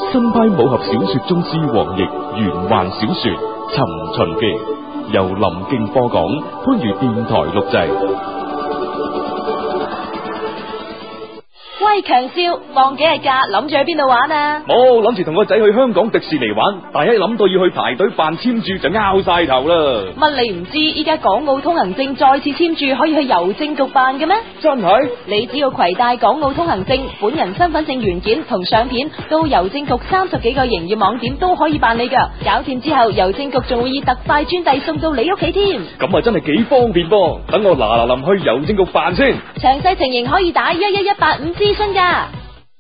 新派武俠小說宗師王奕玄幻小說《尋秦記》，由林敬播講，番禺電台錄製。 喂，強少，放幾日假，諗住去邊度玩啊？ 冇諗住同個仔去香港迪士尼玩，但係一諗到要去排隊辦簽注就拗晒頭啦。 乜你唔知依家港澳通行證再次簽注可以去郵政局辦嘅咩？ 真係？ 你只要攜帶港澳通行證、本人身份證原件同相片到郵政局30幾個營業網點都可以辦理噶。搞掂之後，郵政局仲會以特快專遞送到你屋企添。 咁啊真係幾方便噃！等我嗱臨去郵政局辦先。 詳細情形可以打11185諮詢噶。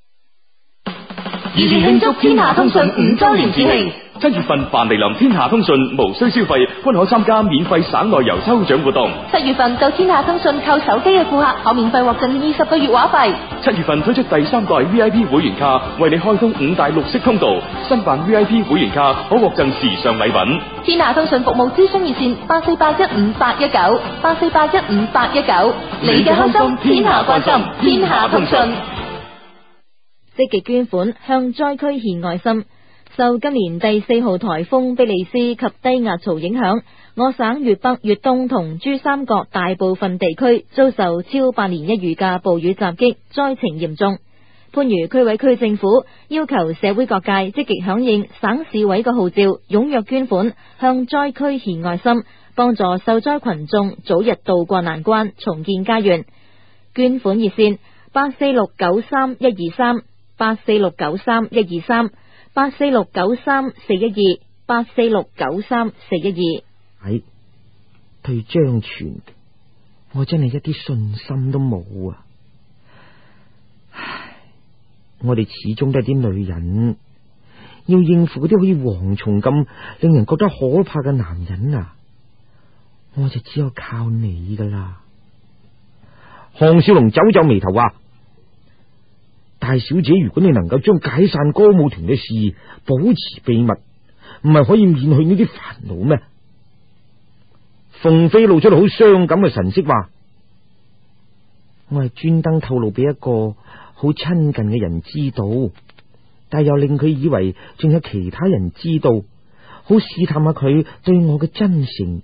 熱烈慶祝天下通訊5周年節慶。 7月份凡嚟臨天下通訊，無需消費均可參加免費省內遊抽獎活動。 7月份到天下通訊購手機嘅顧客可免費獲贈20個月話費。 7月份推出第3代 VIP 會員卡，為你開通5大綠色通道。新辦 VIP 會員卡可獲贈時尚禮品。 天下通訊服務諮詢熱線84815819 84815819，你嘅開心天下關心，天下通訊。 積極捐款向災區獻愛心。受今年第4號颱風比利斯及低壓槽影響，我省粵北、粵東同珠三角大部分地區遭受超百年一遇嘅暴雨襲擊，災情嚴重。番禺區委區政府要求社會各界積極響應省市委嘅號召，踴躍捐款向災區獻愛心，幫助受災群眾早日渡過難關，重建家園。捐款熱線84693-123 84693-123 84693-412 84693-412。 對張全，我真係一啲信心都冇啊！唉，我哋始終都係啲女人，要應付嗰啲好似蝗蟲咁令人覺得可怕嘅男人啊，我就只有靠你噶啦。項少龍皺皺眉頭話：大小姐，如果你能夠將解散歌舞團嘅事保持秘密，唔係可以免去呢啲煩惱咩？鳳飛露出好傷感嘅神色話：我係專登透露俾一個好親近嘅人知道，但又令佢以為仲有其他人知道，好試探下佢對我嘅真誠。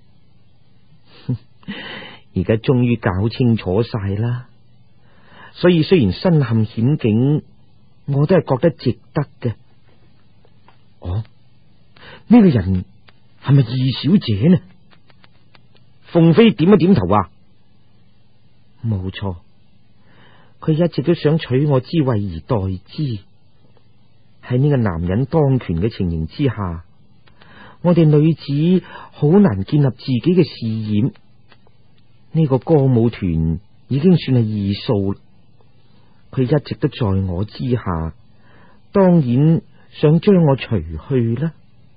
而家終於搞清楚晒啦。所以雖然身陷險境，我都係覺得值得嘅。哦，呢個人係咪二小姐呢？鳳飛點一點頭話：冇錯，佢一直都想取我之位而代之。喺呢個男人當權嘅情形之下，我哋女子好難建立自己嘅事業。呢個歌舞團已經算係異數啦。佢一直都在我之下，當然想將我除去啦。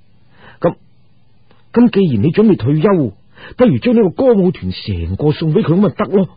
咁既然你準備退休，不如將呢個歌舞團成個送俾佢咁咪得咯。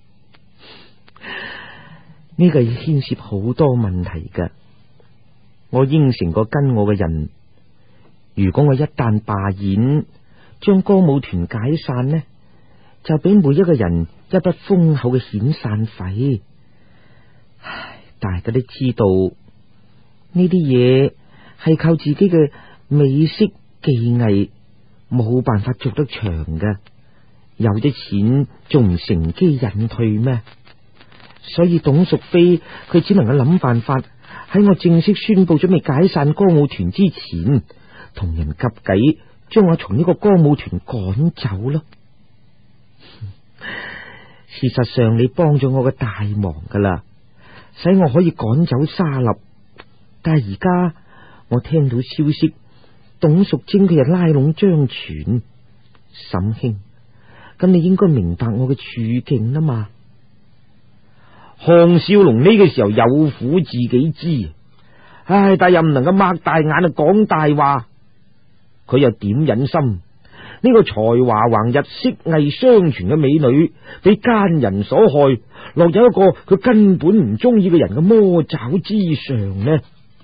呢個要牽涉好多問題噶。我應承過跟我嘅人，如果我一旦罷演，將歌舞團解散呢，就俾每一個人一筆豐厚嘅遣散費。唉，大家都知道呢啲嘢係靠自己嘅美色技藝冇辦法做得長嘅，有啲錢仲唔乘機引退咩？所以董淑妃佢只能夠諗辦法喺我正式宣布準備解散歌舞團之前，同人夾計將我從呢個歌舞團趕走咯。事實上你幫咗我嘅大忙噶啦，使我可以趕走沙粒，但係而家我聽到消息，董淑貞佢又拉攏張全。沈兄，咁你應該明白我嘅處境啦嘛。項少龍呢個時候有苦自己知，唉，但又唔能夠擘大眼啊講大話。佢又點忍心呢個才華橫溢、色藝雙全嘅美女被奸人所害，落有一個佢根本唔中意嘅人嘅魔爪之上呢？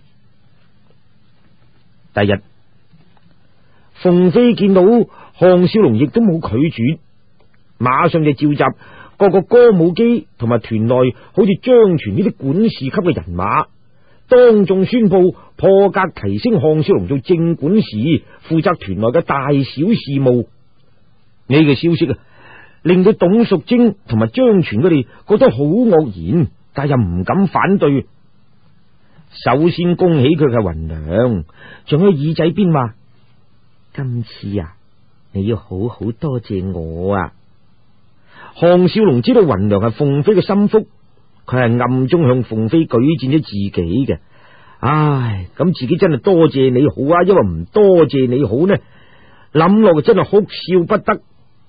第日鳳飛見到項少龍亦都冇拒絕，馬上就召集各個歌舞伎同埋團內好似張全呢啲管事級嘅人馬， 當眾宣布破格提升項少龍做正管事，負責團內嘅大小事務。呢個消息啊，令到董淑貞同埋張全佢哋覺得好愕然，但又唔敢反對。首先恭喜佢嘅雲娘，仲喺耳仔邊話：今次啊，你要好好多謝我啊！項少龍知道雲娘係鳳飛嘅心腹，佢係暗中向鳳飛舉薦咗自己嘅。唉，咁自己真係多謝你好啊，因為唔多謝你好呢，諗落真係哭笑不得。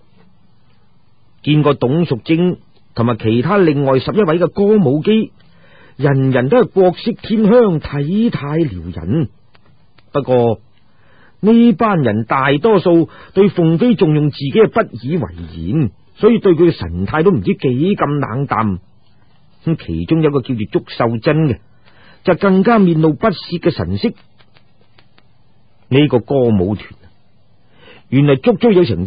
見過董淑貞同埋其他另外11位嘅歌舞姬，人人都係國色天香，體態撩人。不過呢班人大多數對鳳飛仲用自己係不以為然，所以對佢嘅神態都唔知幾咁冷淡。咁其中有個叫做祝秀珍嘅，就更加面露不屑嘅神色。呢個歌舞團原來足足有成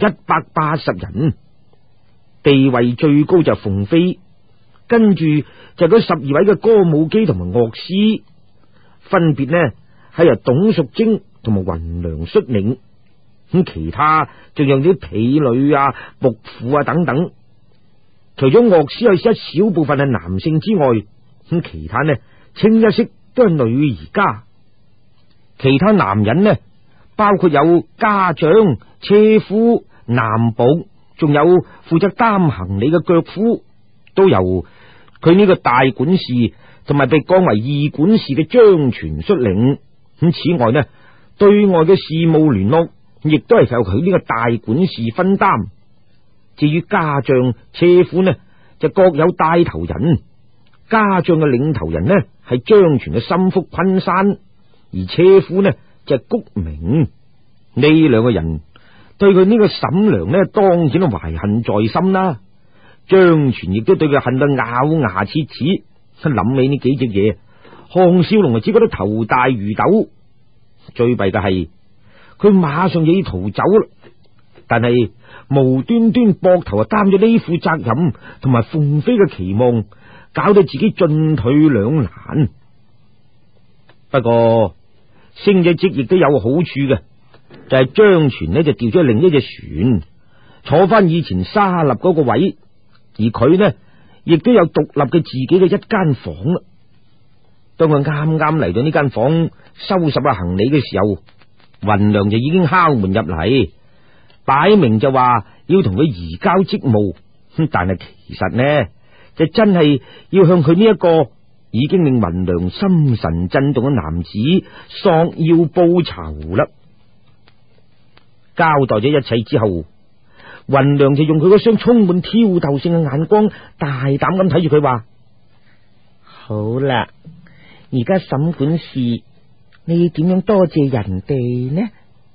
180人，地位最高就鳳飛，跟住就嗰12位嘅歌舞姬同埋樂師，分別呢係由董淑貞同埋雲娘率領。咁其他仲有啲婢女啊、僕婦啊等等。除咗樂師有一小部分係男性之外，咁其他呢清一色都係女兒家。其他男人呢，包括有家長、車夫、男僕，仲有負責擔行李嘅腳夫，都由佢呢個大管事同埋被降為二管事嘅張全率領。咁此外呢，對外嘅事務聯絡亦都係由佢呢個大管事分擔。至於家將、車夫呢，就各有帶頭人。家將嘅領頭人呢係張全嘅心腹昆山，而車夫呢就係谷明。呢兩個人對佢呢個嬸娘呢，當然都懷恨在心啦。張全亦都對佢恨到咬牙切齒。諗起呢幾隻嘢，項少龍就只覺得頭大如斗。最弊嘅係佢馬上就要逃走啦，但係無端端膊頭啊擔咗呢副責任同埋鳳飛嘅期望，搞到自己進退兩難。不過升咗職亦都有好處嘅，就係張全呢就調咗另一隻船，坐翻以前沙立嗰個位，而佢呢亦都有獨立嘅自己嘅一間房啦。當佢啱啱嚟到呢間房收拾下行李嘅時候，雲娘就已經敲門入嚟，擺明就話要同佢移交職務。但係其實呢，就真係要向佢呢一個已經令雲娘心神震動嘅男子索要報酬啦。交代咗一切之後，雲娘就用佢嗰雙充滿挑逗性嘅眼光，大膽咁睇住佢話：好啦，而家審管事，你點樣多謝人哋呢？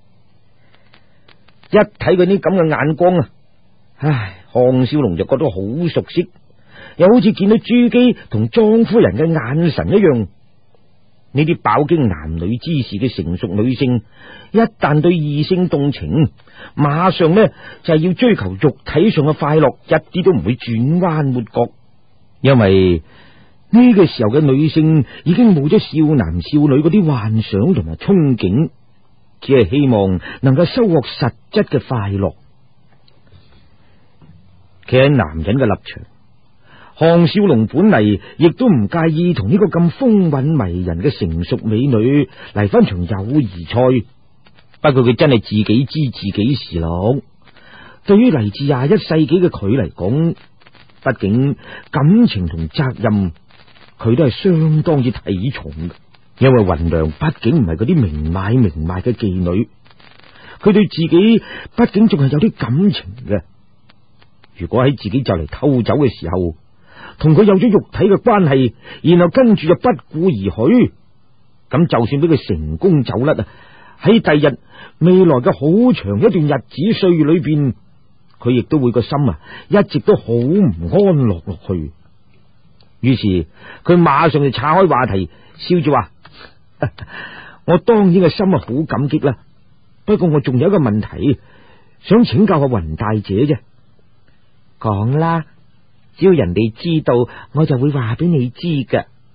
一睇佢啲咁嘅眼光啊，唉，項少龍就覺得好熟悉，又好似見到朱姬同莊夫人嘅眼神一樣。呢啲飽經男女之事嘅成熟女性，一旦對異性動情，馬上呢就係要追求肉體上嘅快樂，一啲都唔會轉彎抹角。因為呢個時候嘅女性已經冇咗少男少女嗰啲幻想同埋憧憬，只係希望能夠收穫實質嘅快樂。企喺男人嘅立場，項少龍本嚟亦都唔介意同呢個咁風韻迷人嘅成熟美女嚟翻場友誼賽，不過佢真係自己知自己事咯。對於嚟自21世紀嘅佢嚟講，畢竟感情同責任佢都係相當之睇重嘅。因為雲娘畢竟唔係嗰啲明買明賣嘅妓女，佢對自己畢竟仲係有啲感情嘅。如果喺自己就嚟偷走嘅時候，同佢有咗肉體嘅關係，然後跟住就不顧而許，咁就算俾佢成功走甩啊，喺第日未來嘅好長一段日子歲月裏邊，佢亦都會個心啊一直都好唔安樂落去。於是佢馬上就岔開話題，笑住話：我當然嘅心啊好感激啦，不過我仲有一個問題想請教下雲大姐啫。講啦，只要人哋知道，我就會話俾你知噶。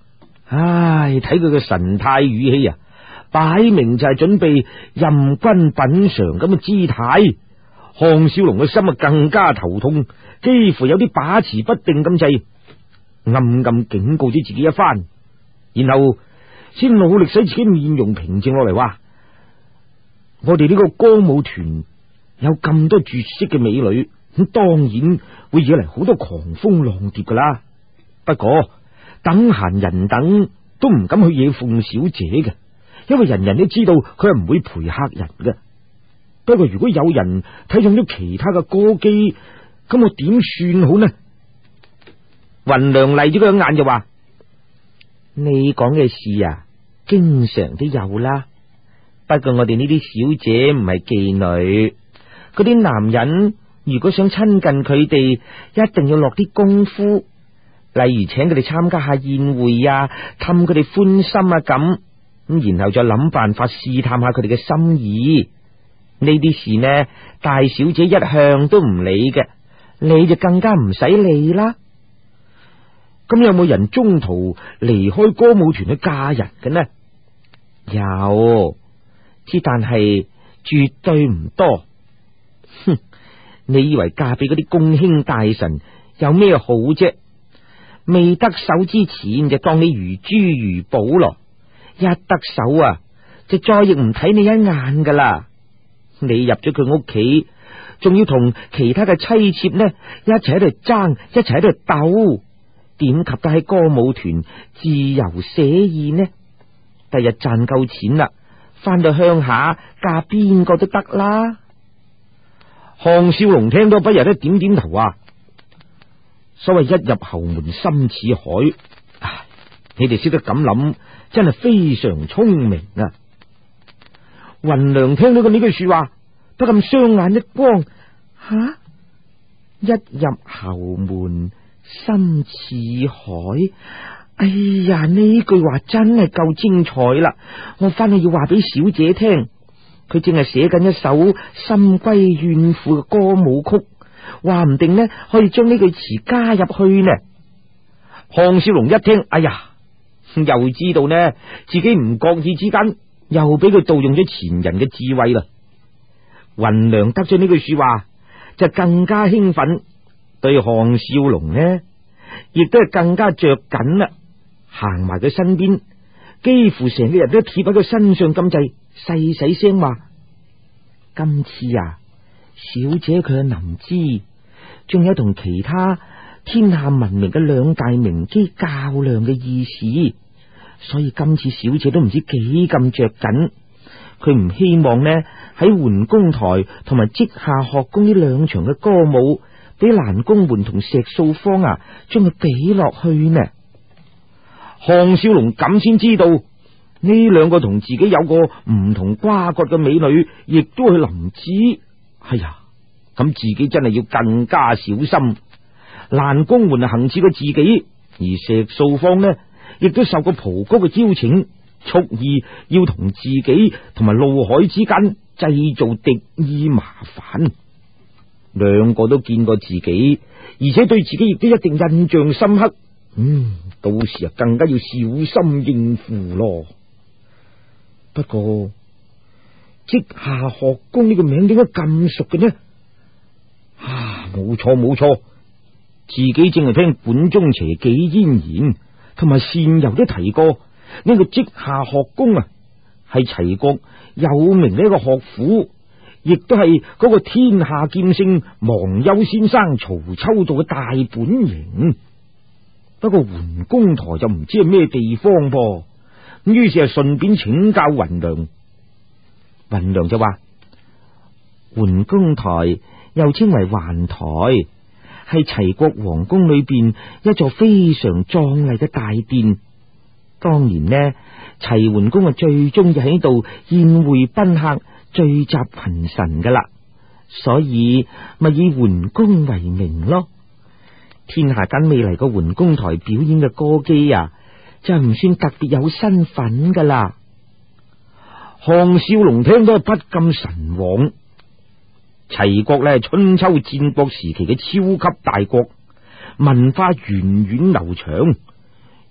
唉，睇佢嘅神態語氣啊，擺明就係準備任君品嘗咁嘅姿態。項少龍嘅心啊更加頭痛，幾乎有啲把持不定咁滯，暗暗警告咗自己一番，然後先努力使自己面容平靜落嚟，話：我哋呢個歌舞團有咁多絕色嘅美女，咁當然會惹嚟好多狂蜂浪蝶噶啦。不過等閒人等都唔敢去惹鳳小姐嘅，因為人人都知道佢係唔會陪客人嘅。不過如果有人睇中咗其他嘅歌姬，咁我點算好呢？雲良麗咗佢一眼就話：你講嘅事啊，經常都有啦。不過我哋呢啲小姐唔係妓女，嗰啲男人如果想親近佢哋，一定要落啲功夫。例如請佢哋參加下宴會啊，氹佢哋歡心啊咁，然後再諗辦法試探下佢哋嘅心意。呢啲事呢，大小姐一向都唔理嘅，你就更加唔使理啦。咁有冇人中途離開歌舞團去嫁人嘅呢？有，之但係絕對唔多。哼，你以為嫁俾嗰啲公卿大臣有咩好啫？未得手之前就當你如珠如寶咯，一得手啊就再亦唔睇你一眼噶啦。你入咗佢屋企，仲要同其他嘅妻妾呢一齊喺度爭，一齊喺度鬥，點及得喺歌舞團自由寫意呢？第日賺夠錢啦，翻到鄉下嫁邊個都得啦。項少龍聽到不日咧點點頭啊！所謂一入侯門深似海，唉，你哋識得咁諗，真係非常聰明啊！雲良聽到佢呢句說話，不禁雙眼一光，吓！一入侯門深似海，哎呀，呢句話真係夠精彩啦！我翻去要話俾小姐聽，佢正係寫緊一首深閨怨婦嘅歌舞曲，話唔定呢可以將呢句詞加入去呢。項少龍一聽，哎呀，又知道呢自己唔覺意之間又俾佢盜用咗前人嘅智慧啦。雲良得咗呢句說話，就更加興奮，對項少龍呢亦都係更加着緊啦。行埋佢身邊，幾乎成個人都貼喺佢身上咁滯，細細聲話：今次啊，小姐佢嘅能知，仲有同其他天下聞名嘅兩大名姬較量嘅意思，所以今次小姐都唔知幾咁着緊。佢唔希望呢喺桓公台同埋稷下學宮呢兩場嘅歌舞，俾蘭公門同石素芳啊將佢比落去呢。項少龍咁先知道呢兩個同自己有個唔同瓜葛嘅美女，亦都係林芝。哎呀，咁自己真係要更加小心。蘭公門行刺過自己，而石素芳呢，亦都受過蒲哥嘅邀請，蓄意要同自己同埋陸海之間製造敵意麻煩。兩個都見過自己，而且對自己亦都一定印象深刻。到時啊更加要小心應付咯。不過稷下學宮呢個名點解咁熟嘅呢？冇錯，自己正係聽管中邪紀嫣然同埋善游都提過，呢個稷下學宮啊係齊國有名嘅一個學府，亦都係嗰個天下劍聖忘憂先生曹秋道嘅大本營。不過桓公台就唔知係咩地方噃，咁於是係順便請教雲良。雲良就話：桓公台又稱為環台，係齊國皇宮裏邊一座非常壯麗嘅大殿。當年呢，齊桓公啊最中意喺度宴會賓客、聚集群臣噶啦，所以咪以桓公為名咯。天下間未嚟過桓公台表演嘅歌姬啊，就唔算特別有身份噶啦。項少龍聽到不禁神往。齊國呢係春秋戰國時期嘅超級大國，文化源遠流長，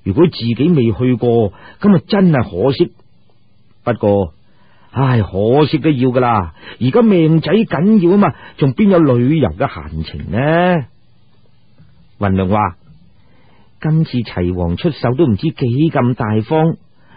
如果自己未去過，咁啊真係可惜。不過，唉，可惜都要噶啦。而家命仔緊要啊嘛，仲邊有旅遊嘅閒情呢？雲良話：今次齊王出手都唔知幾咁大方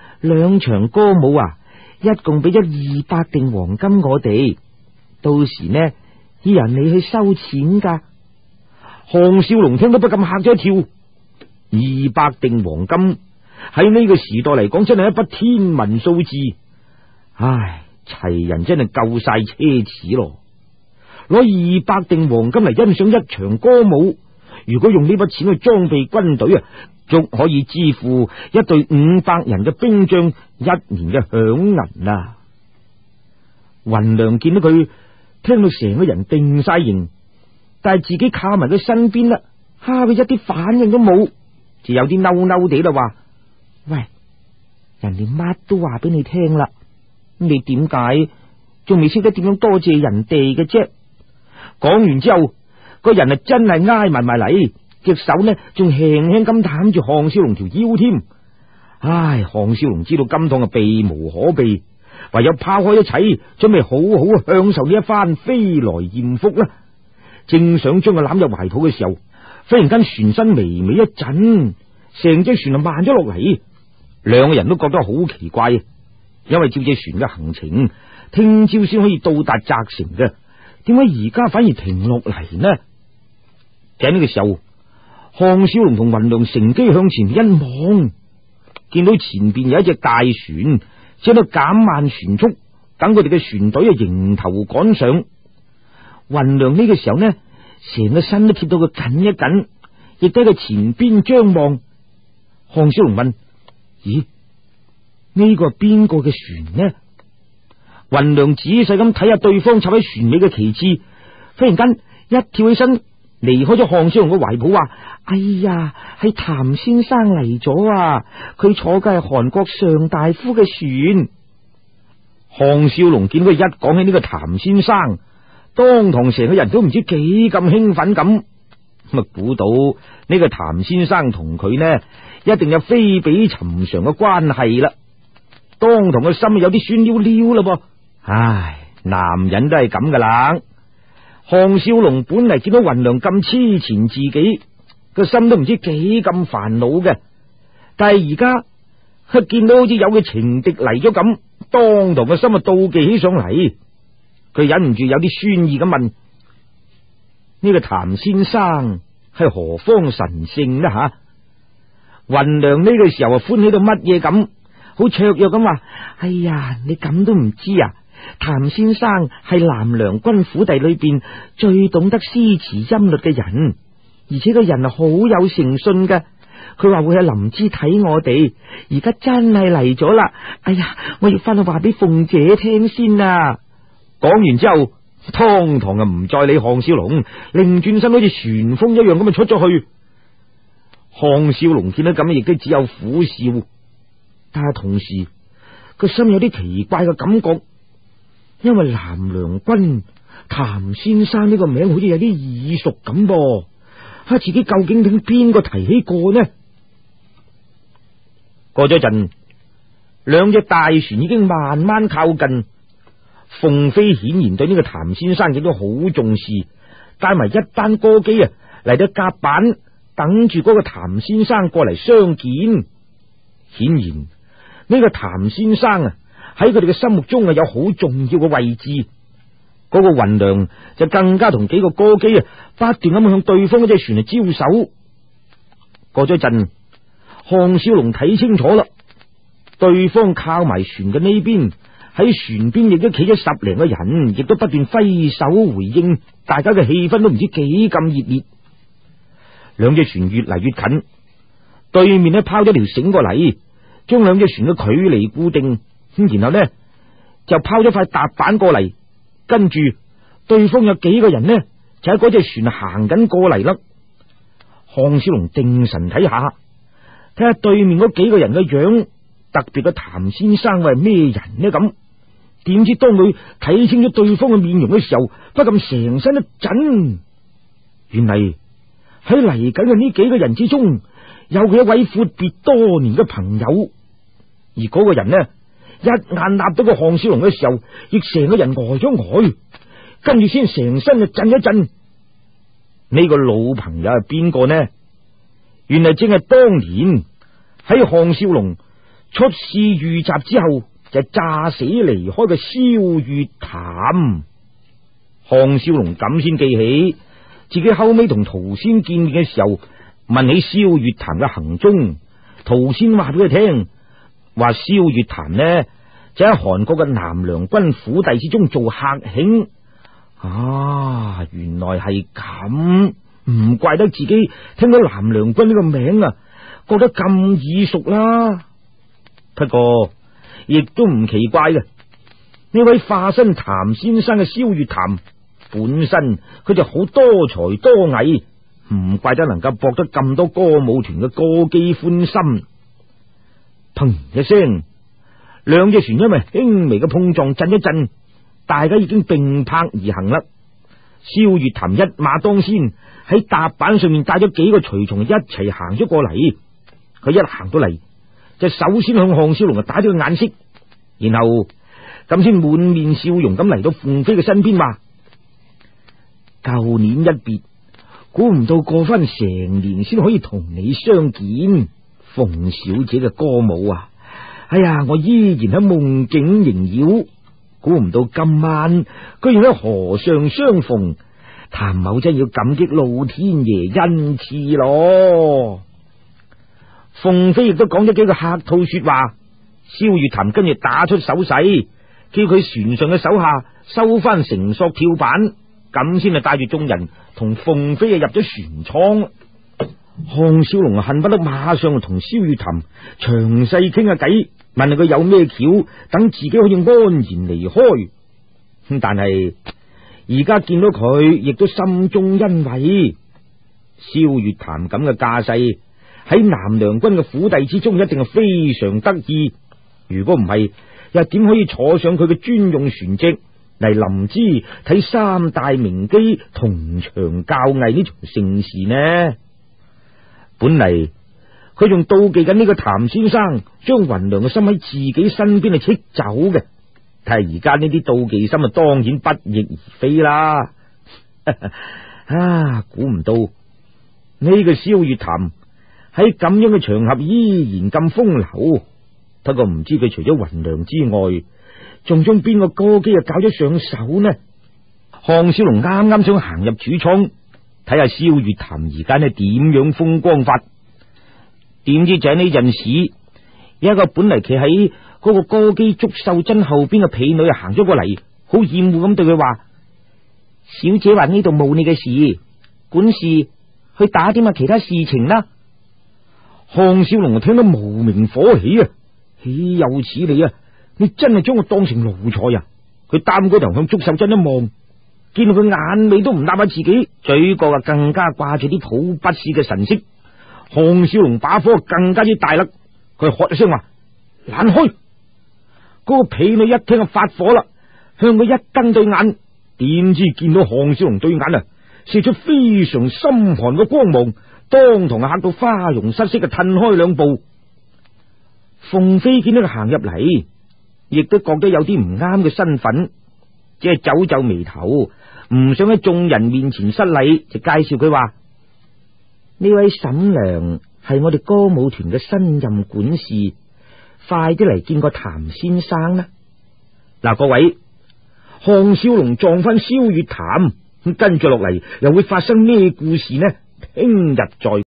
，2場歌舞啊，一共俾咗200錠黃金我哋。到時呢，要人你去收錢噶。項少龍聽都不禁嚇咗一跳。200錠黃金喺呢個時代嚟講，真係一筆天文數字。唉，齊人真係夠晒奢侈咯！攞200錠黃金嚟欣賞一場歌舞，如果用呢筆錢去裝備軍隊啊，足可以支付一隊500人嘅兵將1年嘅餉銀啊！雲良見到佢聽到成個人定晒形，但係自己靠埋佢身邊啦，佢一啲反應都冇，就有啲嬲嬲地啦，話：喂，人哋乜都話俾你聽啦，你點解仲未識得點樣多謝人哋嘅啫？講完之後，個人啊真係挨埋埋嚟，隻手呢仲輕輕咁攬住項少龍條腰添。唉，項少龍知道今趟啊避無可避，唯有拋開一切，準備好好享受呢一番飛來艷福啦。正想將佢攬入懷抱嘅時候，忽然間船身微微一震，成隻船啊慢咗落嚟。兩個人都覺得好奇怪，因為照隻船嘅行程，聽朝先可以到達澤城嘅，點解而家反而停落嚟呢？喺呢個時候，項少龍同雲良乘機向前一望，見到前邊有一隻大船，正喺度減慢船速，等佢哋嘅船隊啊迎頭趕上。雲良呢個時候呢，成個身都貼到佢緊一緊，亦都喺佢前邊張望。項少龍問：咦，呢個係邊個嘅船呢？雲良仔細咁睇下對方插喺船尾嘅旗幟，忽然間一跳起身，離開咗項少龍嘅懷抱，話：哎呀，係譚先生嚟咗啊！佢坐嘅係韓國上大夫嘅船。項少龍見到佢一講起呢個譚先生，當堂成個人都唔知幾咁興奮咁，咁啊估到呢個譚先生同佢呢一定有非比尋常嘅關係啦。當堂個心有啲酸溜溜啦噃。唉，男人都係咁噶啦。項少龍本嚟見到雲良咁黐纏自己，個心都唔知幾咁煩惱嘅，但係而家佢見到好似有嘅情敵嚟咗咁，當堂個心啊妒忌起上嚟。佢忍唔住有啲酸意咁問：呢個譚先生係何方神聖呢？吓，雲良呢個時候啊歡喜到乜嘢咁，好雀躍咁話：哎呀，你咁都唔知啊！譚先生係南梁軍府邸裏邊最懂得詩詞音律嘅人，而且個人係好有誠信嘅。佢話會喺林芝睇我哋，而家真係嚟咗啦！哎呀，我要翻去話俾鳳姐聽先啊！講完之後，當堂啊唔再理項少龍，擰轉身好似旋風一樣咁啊出咗去。項少龍見到咁，亦都只有苦笑，但係同時個心有啲奇怪嘅感覺。因為南梁軍譚先生呢個名好似有啲耳熟咁噃，自己究竟聽邊個提起過呢？過咗一陣，兩隻大船已經慢慢靠近。鳳飛顯然對呢個譚先生亦都好重視，帶埋一班歌姬啊嚟到甲板，等住嗰個譚先生過嚟相見。顯然呢個譚先生啊喺佢哋嘅心目中啊有好重要嘅位置。嗰個雲良就更加同幾個歌姬啊不斷咁向對方嗰隻船嚟招手。過咗一陣，項少龍睇清楚啦，對方靠埋船嘅呢邊，喺船邊亦都企咗10零個人，亦都不斷揮手回應，大家嘅氣氛都唔知幾咁熱烈。兩隻船越嚟越近，對面呢拋咗條繩過嚟，將兩隻船嘅距離固定，然後呢就拋咗塊踏板過嚟，跟住對方有幾個人呢就喺嗰隻船行緊過嚟啦。項少龍定神睇下對面嗰幾個人嘅樣，特別嘅譚先生係咩人呢？咁點知當佢睇清咗對方嘅面容嘅時候，不禁成身一震。原嚟喺嚟緊嘅呢幾個人之中， 有佢一位闊別多年嘅朋友，而嗰個人呢，一眼立到個項少龍嘅時候，亦成個人呆咗呆，跟住先成身就震一震。呢個老朋友係邊個呢？原來正係當年喺項少龍出仕遇襲之後就詐死離開嘅蕭月潭。項少龍咁先記起自己後尾同陶仙見面嘅時候，問起蕭月潭嘅行蹤，陶仙話俾佢聽，話蕭月潭呢就喺韓國嘅南梁軍府邸之中做客卿。啊，原來係咁，唔怪得自己聽到南梁軍呢個名啊，覺得咁耳熟啦。不過亦都唔奇怪嘅，呢位化身譚先生嘅蕭月潭本身佢就好多才多藝，唔怪得能夠博得咁多歌舞團嘅歌姬歡心。砰一聲，兩隻船因為輕微嘅碰撞震一震，大家已經並軚而行啦。蕭月潭一馬當先，喺踏板上面帶咗幾個隨從一齊行咗過嚟。佢一行到嚟，就首先向項少龍打咗個眼色，然後咁先滿面笑容咁嚟到鳳飛嘅身邊，話：舊年一別，估唔到過翻成年先可以同你相見。鳳小姐嘅歌舞啊，哎呀，我依然喺夢境縈繞，估唔到今晚居然喺河上相逢。譚某真要感激老天爺恩賜咯。鳳飛亦都講咗幾個客套說話，蕭月潭跟住打出手勢，叫佢船上嘅手下收翻繩索跳板，咁先係帶住眾人同鳳飛入咗船艙。項少龍恨不得馬上同蕭月潭詳細傾下偈，問下佢有咩橋，等自己可以安然離開。但係而家見到佢，亦都心中欣慰。蕭月潭咁嘅架勢喺南梁軍嘅府邸之中，一定係非常得意。如果唔係，又點可以坐上佢嘅專用船隻嚟臨沂睇三大名姬同場較藝呢場盛事呢？本嚟佢仲妒忌緊呢個譚先生將雲娘嘅心喺自己身邊嚟戚走嘅，但係而家呢啲妒忌心啊，當然不翼而飛啦。啊，估唔到呢個蕭月潭喺咁樣嘅場合依然咁風流。不過唔知佢除咗雲娘之外，仲將邊個歌姬啊搞咗上手呢？項少龍啱啱想行入主艙睇下蕭月潭而家呢點樣風光法，點知就喺呢陣時，有一個本嚟企喺嗰個歌姬祝秀珍後邊嘅婢女啊行咗過嚟，好厭惡咁對佢話：小姐話呢度冇你嘅事，管事去打點下其他事情啦。項少龍聽到無名火起啊！豈有此理啊！你真係將我當成奴才啊！佢擔嗰頭向祝秀珍一望，見到佢眼尾都唔揦下自己，嘴角啊更加掛住啲抱不是嘅神色。項少龍把火更加之大啦，佢喝一聲話：攔開！嗰個婢女一聽就發火啦，向佢一瞪對眼，點知見到項少龍對眼啊射出非常深寒嘅光芒，當堂嚇到花容失色嘅褪開兩步。鳳飛見到佢行入嚟，亦都覺得有啲唔啱嘅身份，只係皺皺眉頭，唔想喺眾人面前失禮，就介紹佢話：呢位沈娘係我哋歌舞團嘅新任管事，快啲嚟見個譚先生啦！嗱，各位，項少龍撞翻蕭月潭，咁跟住落嚟又會發生咩故事呢？聽日再講。